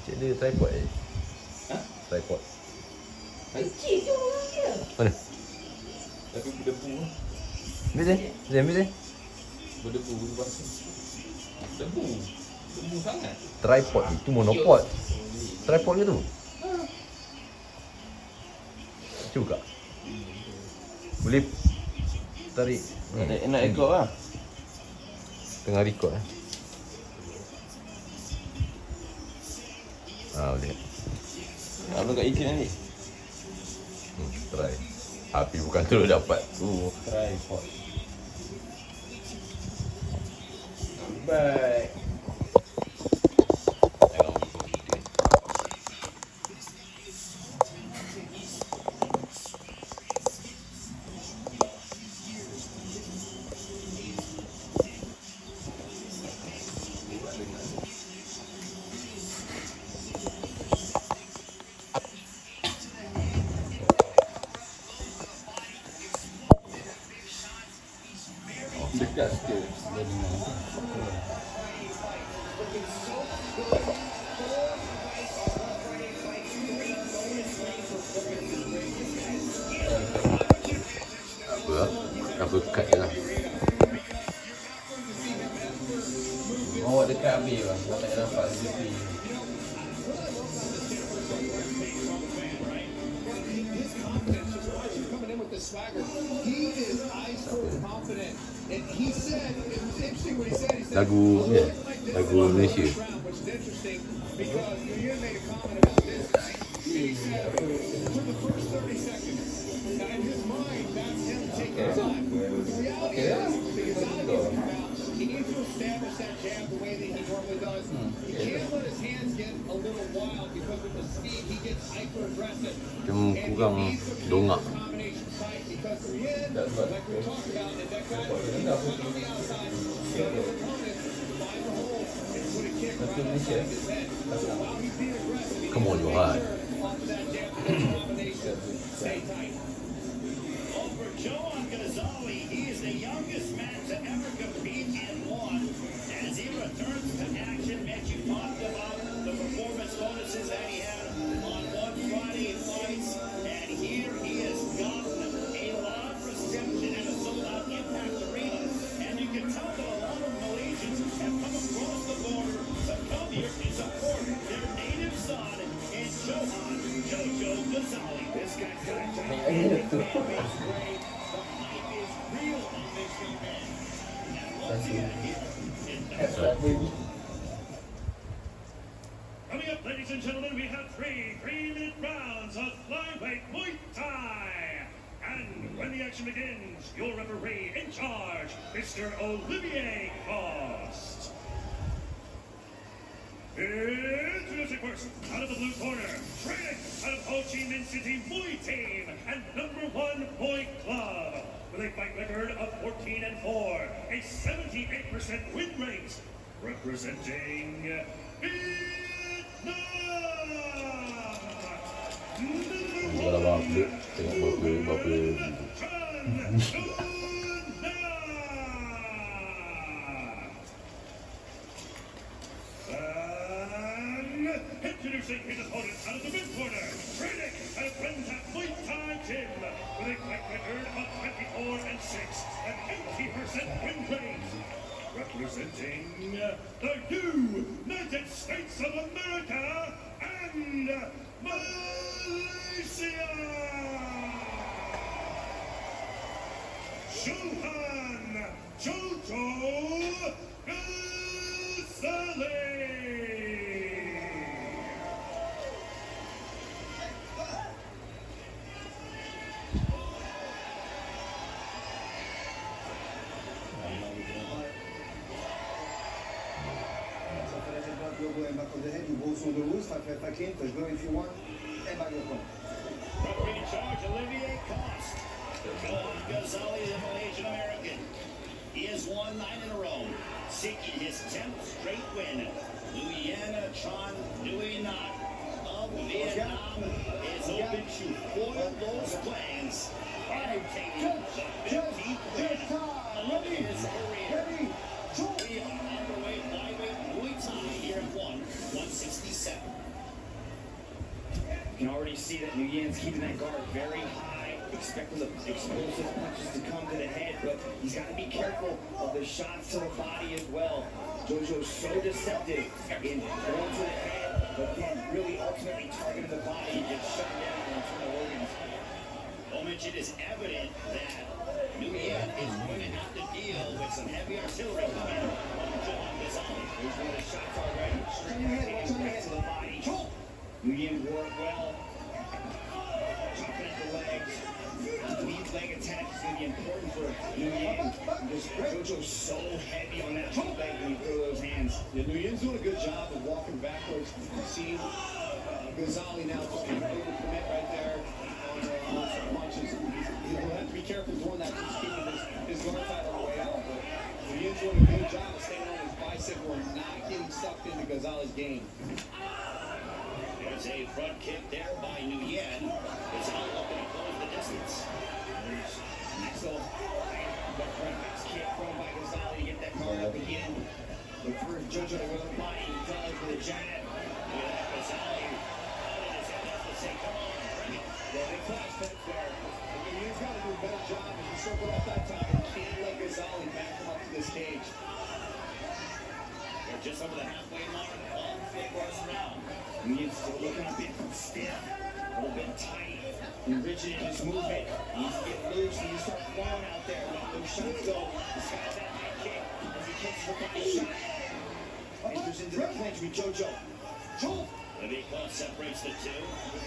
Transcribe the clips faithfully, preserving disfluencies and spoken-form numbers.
Cik dia tripod eh? Ha? Tripod. Kecil je orang dia. Mana? Tapi berdebu lah. Ambil saya. Saya ambil saya. Berdebu, berbahasa. Debu. Debu sangat. Tripod itu monopod. Tripod ke tu? Cuba. Boleh tarik. Nak, nak ekor lah. Tengah record eh. Ah, boleh. Upload kat YouTube nanti. Hmm, try. Tapi bukan terus dapat. Oh, tripod. Baik. Dekat sikit dia dengar. Apa lah? Cover cut je lah. Bawa dekat habis bang. Kau tak nampak seperti Lagu ni, lagu Malaysia. Cuma kurang dongak. Come on, Johan. Over Joan Ghazali, he is the youngest man to ever compete in one. As he returns to action, Mitch, you talked about the performance bonuses that he had on one Friday fights, and here he has gotten a lot of reception at a sold-out Impact Arena, and you can tell that a lot of Malaysians have come across the border to come here to support their native son in Johan Jojo Ghazali. This guy's got a gigantic fan base. Great. The hype is real on this young man. And once again, here in the Coming up, ladies and gentlemen, we have three three-minute rounds of flyweight Muay Thai. And when the action begins, your referee in charge, Mister Olivier Cost. Introducing first, out of the blue corner, training out of Ho Chi Minh City Muay Team and number one Muay Club. With a fight record of fourteen and four, a seventy-eight percent win rate, representing Vietnam. Kalau berapa, tengok berapa berapa. Introducing his opponent out of the mid corner, training at a Friends at Muay Thai Gym with a fight record of twenty-four and six, an eighty percent win rate, representing the United States of America and Malaysia. Johan Jojo Ghazali. Sur le haut, ça fait taquin, tu peux if you want, et Mario Kart. Referee in charge, Olivier Cost. Johan Ghazali is a Malaysian American. He has won nine in a row, seeking his tenth straight win. Nguyen Tran Nui Nhat of Vietnam is open to foil those plans and taking the fifteenth win of his career. We are underway flyweight Muay Thai here at one, one sixty-seven. keeping that guard very high, expecting the explosive punches to come to the head, but he's got to be careful of the shots to the body as well. Jojo's so deceptive in going to the head, but then really ultimately targeting the body and gets shut down on internal organs. Moment, it is evident that Nguyen is going to have to deal with some heavy artillery coming from John Gonzalez. There's one of the shots already. Straight ahead, right to the body. Nguyen worked well. Chopping at the legs. Lead leg attack is going to be important for Nguyen. Because Jojo's so heavy on that top leg when you throw those hands. Yeah, Nguyen's doing a good job of walking backwards. You've seen uh, Gonzalez now just being able to commit right there on, uh, on some punches. He's, he'll have to be careful doing that, just keeping his, his guard tight on the way out. But Nguyen's doing a good job of staying on his bicycle and not getting sucked into Gonzalez's game. There's a front kick there by Nguyen. Gonzalez looking to close the distance. Next little front pass kick thrown by Gonzalez to get that guard up again. Look for Jojo to go to the body. Gonzalez with a jab. Look at that Gonzalez. Oh, his head up to say, come on, bring it. Well, they clash back there. Nguyen's got to do a better job if he circled up that time. He can't let Gonzalez back him up to this cage. They're just over the halfway mark. All four first round. Nguyen's still looking a bit stiff, a little bit tight, and rigid in his movement. He needs to get loose and you start throwing out there. Let those shots go. He's got that high kick as he kicks the body shot. Enters into the clinch with Jojo. The big clock separates the two.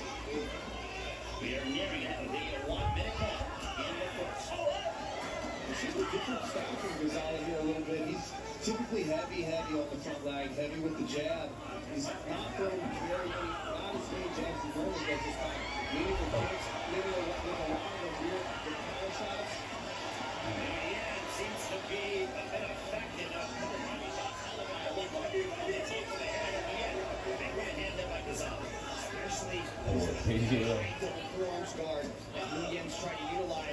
We are nearing out of the one minute mark in the first. This is a different style from Gonzalez here a little bit. He's typically heavy, heavy on the front leg, heavy with the jab. He's not throwing very many, not as many jabs as normally does this time. Maybe the kicks, maybe with a lot of weird the power shots. Yeah, it seems to be a bit affected. A couple body shots televised. They take for the head again. Big right hand there by Gonzalez. Especially those double forearms guard that Nguyen's trying to utilize.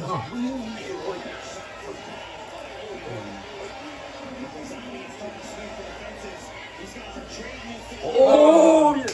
Oh, yeah.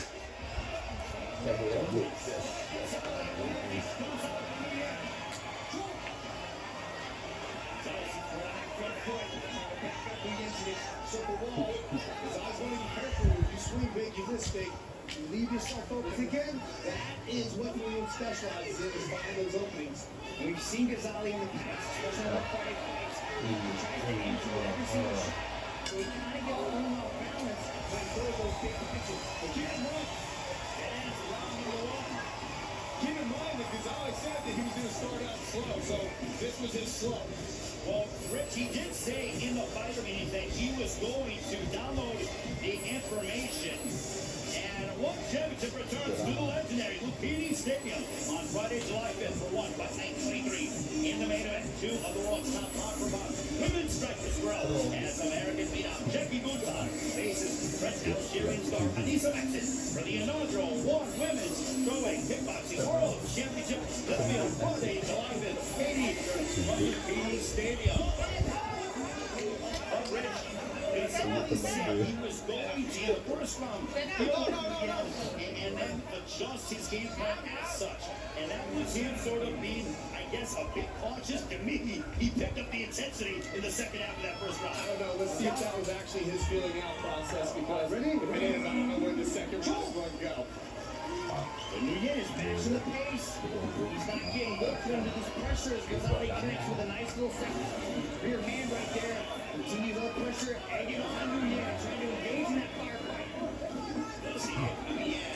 You leave yourself open again. That is what Nguyen specializes in, is finding those openings. And we've seen Gonzalez in the past, especially on the fight fights. He tries to aim for every single shot. So he kind of gets a little off balance when he throws those big punches. But keep in mind, that ends round number one. Keep in mind that Gonzalez said that he was going to start out slow, so this was his slow. Well, Rich, he did say in the fighter meeting that he was going to download the information. And one championship returns to the legendary Lumpini Stadium on Friday, July fifth for one fight night twenty-three. In the main event, two of the world's top power women's strikers grow as American beat out Jackie Guntar faces French Algerian star Anissa Maxis for the inaugural One Women's Strawweight Kickboxing World Championship. That'll be on Friday, July fifth, eighty from Lumpini Stadium. But Rich, Gonzalez said he was going to the first round, no, no, no, no. And, and then adjust his game plan as such. And that was him sort of being, I guess, a bit cautious. To me, he picked up the intensity in the second half of that first round. I don't know. Let's see if that was actually his feeling out process, because if it is, I don't know where the second round is going to go. But Nguyen is matching the pace. He's not getting hooked under this pressure as Gonzalez connects with a nice little second rear hand right there. Continues low pressure, egging on Nguyen, trying to engage in that firefight. Let's see if Nguyen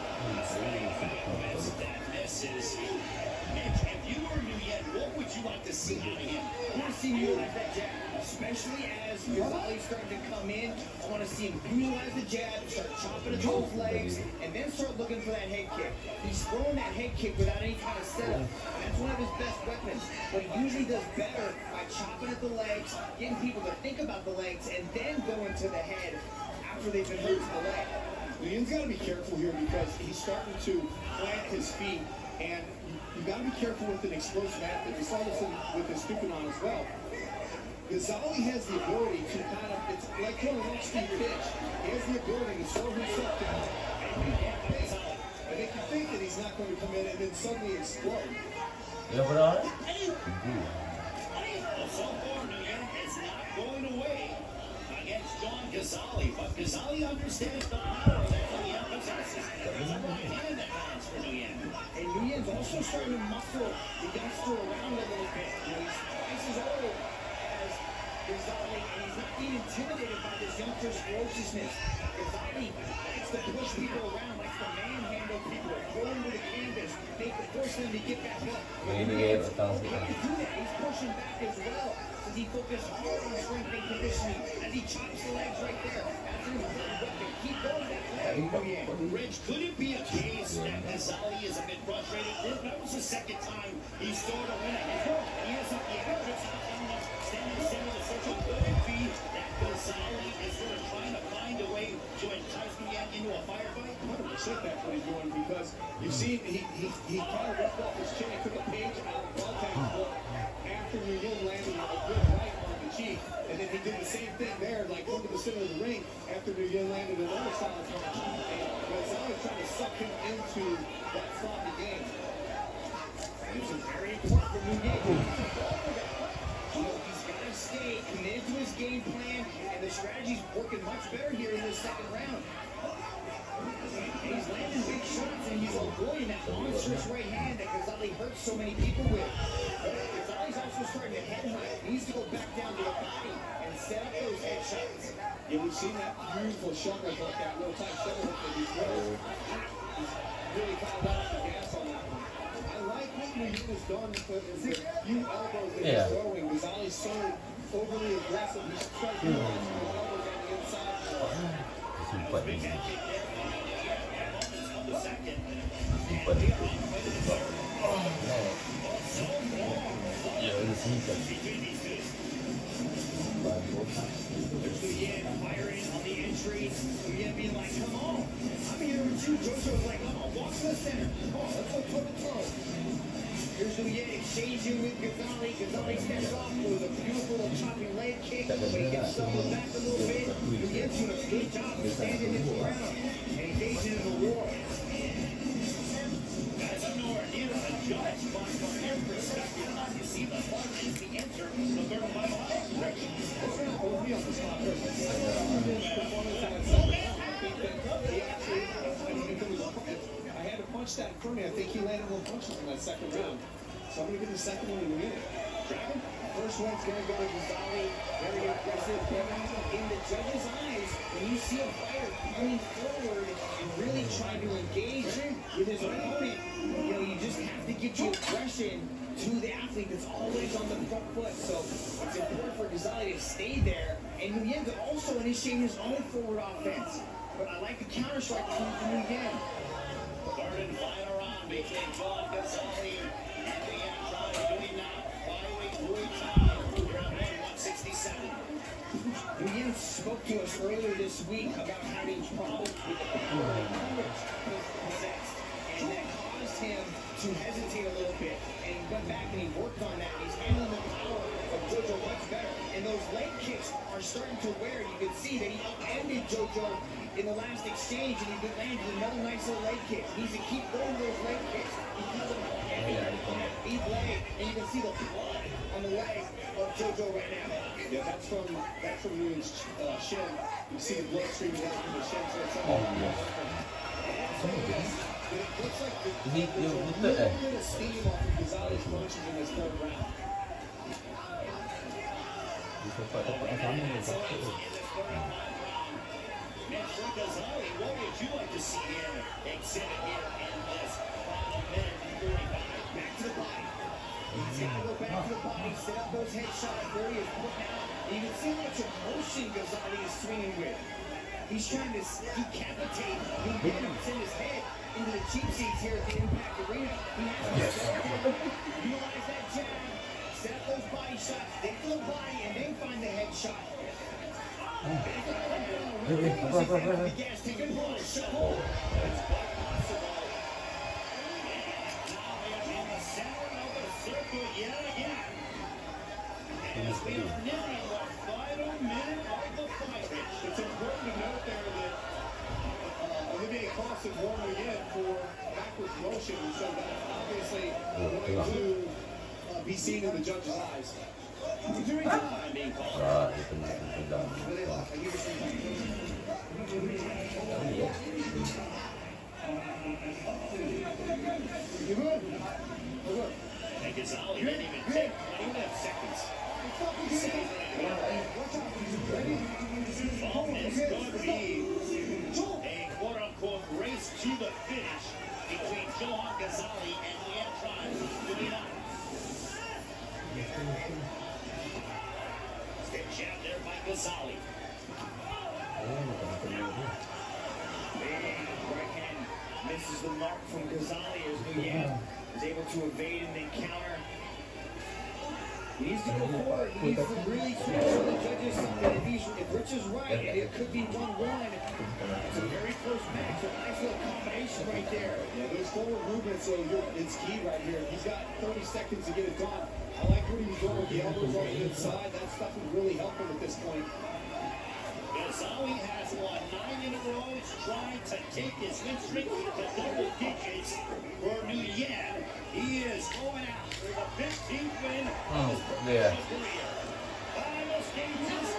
that misses. Mitch, if you were Nguyen, what would you like to see out of him? I want to see him utilize that jab, especially as Gonzalez starting to come in. I want to see him utilize the jab, start chopping at those legs, and then start looking for that head kick. He's throwing that head kick without any kind of setup. That's one of his best weapons, but he usually does better by chopping at the legs, getting people to think about the legs, and then going to the head after they've been hurt to the leg. Nguyen's got to be careful here because he's starting to plant his feet, and you got to be careful with an explosive athlete. We saw this in, with his Stupinon as well. Gonzalez has the ability to kind of, it's like throwing an off-speed pitch. He has the ability to slow himself down and make you think that he's not going to come in and then suddenly explode. Ya berapa? So far, Nguyen is not going away against John Ghazali, but Ghazali understands the power that Nguyen possesses. There's a right hand that lands for Nguyen. And Nguyen's also starting to muscle the youngster around a little bit. You know, he's twice as old as Ghazali, and he's not being intimidated by this youngster's ferociousness. Ghazali likes to push people around, likes to manhandle people, throw them to the canvas, make the force them to get back up. Ini dia petang He can do that. He's pushing back as well. As he focuses hard on strength and conditioning, as he chops the legs right there. That's an important weapon. Keep going that leg. Rich, could it be a case that Ghazali is a bit frustrated? That was the second time he scored a win against him. He has up the average standing center of the circle. Could it be that Ghazali is sort of trying to find a way to entice Nguyen into a firefight? one hundred percent that's what he's doing, because you've seen he, he, he kind of ripped off his chin. He took a page out of Baltag's book after Nguyen landed a good right on the cheek. And then he did the same thing there, like go to the center of the ring after Nguyen landed another solid punch. And Gonzalez trying to suck him into that sloppy game. And this is very important for Nguyen. You know, he's got to stay committed to his game plan, and the strategy's working much better here in this second round. And he's landing big shots, and he's avoiding that monstrous right hand that Ghazali hurts so many people with. But Ghazali's also starting to head high. He needs to go back down to the body and set up those head shots. Yeah, we've seen that beautiful shoulder hook, that real tight shoulder hook that he's thrown. He's really kind of let off the gas on that one. I like what Nguyen has done with the few elbows that Yeah. he's throwing. Ghazali's so overly aggressive. He's striking with elbows on the inside. Simpan ni. Second. Simpan ni. Ya, ini simpan. There's Nguyen firing on the entry. Nguyen being like, come on. I'm here with you. Jojo's like, come on, walk to the center. Come on, let's go toe to toe. Here's Nguyen exchanging with Ghazali. Ghazali steps off with a beautiful little chopping leg kick. But he gets stumbled back a little bit. Nguyen's doing a good job of standing his ground and engaging in the war. That's nowhere near a judge, but from your perspective, you see the part as we enter the third and final round. Rich. It's not going to be on the spot. There's a performance on the second round. I think that he actually, I mean, if it was, I had to punch that in front of me. I think he landed more punches in that second round. So I'm going to give the second one to Nguyen. Dragon, first one's going to go to Ghazali. Very aggressive. In the judge's eyes, when you see a fighter coming forward and really trying to engage with his opponent, you know, you just have to get the aggression to the athlete that's always on the front foot. So it's important for Ghazali to stay there. And Nguyen to also initiate his own forward offense. But I like the counter strike coming from Nguyen. Third and final round between John Ghazali and Nguyen trying to do it now. Flyweight Muay Thai. You're at one sixty-seven. Nguyen spoke to us earlier this week about having problems with the power and courage he possessed. And that caused him to hesitate a little bit. And he went back and he worked on that. He's handling the power of Jojo much better. And those leg kicks are starting to wear. You can see that he upended Jojo in the last exchange, and he landed another nice little leg kick. He needs to keep going with those leg kicks because of how heavy on that deep leg. And you can see the blood on the leg of Jojo right now. Yeah, that's from that's from Nguyen's uh, shin. You see the blood streaming down from the shin. So it's Oh, yes. It looks like the, Ini dia there's a betul little eh? bit of steam off of Ghazali's punches in this third round. Di tempat-tempat yang sama ni satu. Mitchell Ghazali, what would you like to see him exhibit here in this final minute and forty-five? Back to the body. He's got to go back to the body, set up those headshots. There he is putting out. And you can see how much emotion Ghazali is swinging with. He's trying to decapitate Nguyen and send his head into the cheap seats here at the Impact Arena. He has to utilize that jab, set up those body shots, stick to the body, and then find the headshot. Back up the gas, take a blow, shut hole. It's quite possible. Now they are in the center of the circle yet again. As we are nearing the final minute of the fight, Rich. It's important to note there that uh, Olivier across and warming in for backwards motion. So that's obviously Oh, going tengah. to uh, be seen in the judge's eyes. During time being called. Ah, dia tendang, dia tendang. You good? Oh, good. And Gonzalez didn't even take twenty-one seconds. Well, it's going to be a quote-unquote race to the finish between Johan Gonzalez and Leandron Duina. Good jab there by Gonzalez. Big right hand misses the mark from Gonzalez as Nguyen is able to evade and then counter. He needs to go forward. He needs to really make sure the judges, if, he's, if Rich is right, it could be one one. It's a very close match. A nice little combination right there. Yeah, those forward movements, so it's key right here. He's got thirty seconds to get it done. I like what he was doing with the elbows on the inside. That stuff would really help him at this point. Gonzalez has won nine in a row. He's trying to take his win streak to double digits for Nguyen. He is going out for the fifteenth win of his dia. professional career. Final stages.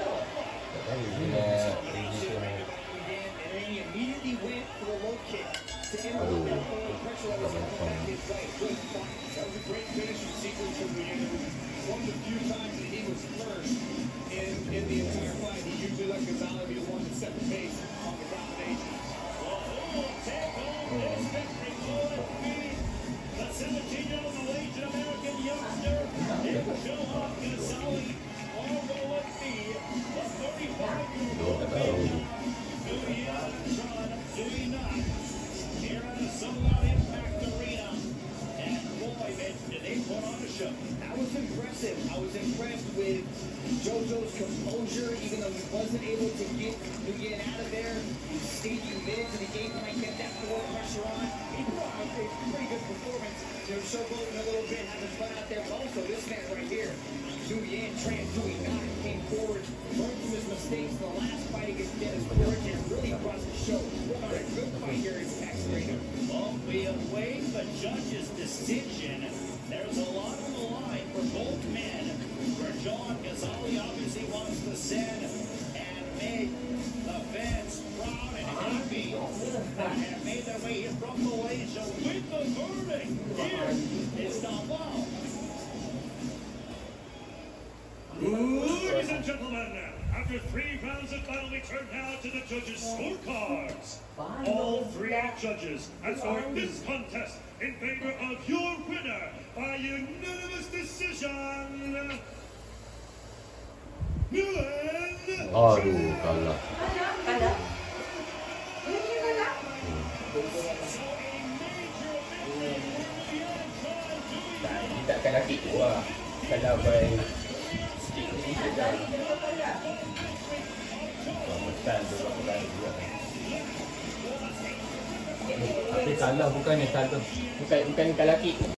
Dia And then he immediately went for the low kick to end Aduh. that forward pressure that was coming back his way. Good fight. That was a great finishing sequence from Nguyen. It was one of the few times that he was first in, in the entire fight. He usually let Gonzalez be the one that set the pace on the combination. Well, who will take home this victory? Will it be the seventeen-year-old Asian American youngster, Johan Gonzalez, or will it be the thirty-five-year-old Leandron Duina here at the Solar Impact Arena? And boy, man, did they put on a show. That was impressive. I was impressed with JoJo's composure, even though he wasn't able to get Nguyen out of there. He stayed committed to the game plan, kept that forward pressure on. He put on a pretty good performance. You know, showboating a little bit, having fun out there. But also, this man right here, Nguyen, Tran Duina, came forward, learned from his mistakes in the last fight against Dennis Court, and really brought the show. Put on a good fight here in Max Arena. Well, we await the judge's decision. There's a lot on the line for both men. For Johan Gonzalez obviously wants to send and make the fans proud and happy. And have made their way here from Malaysia with the verdict here in Davao. Ladies and gentlemen, after three rounds of battle, we turn now to the judges' scorecards. All three judges have scored this contest in favor of your winner by unanimous decision. Nguyen. Aduh, kalah. Kalah. Boleh dia kalah? tak dia takkan laki tu lah. Kalau by sikit ni saja. Pesan tu berapa kali juga. Tapi kalah bukannya kalah. Bukan bukan kalau laki.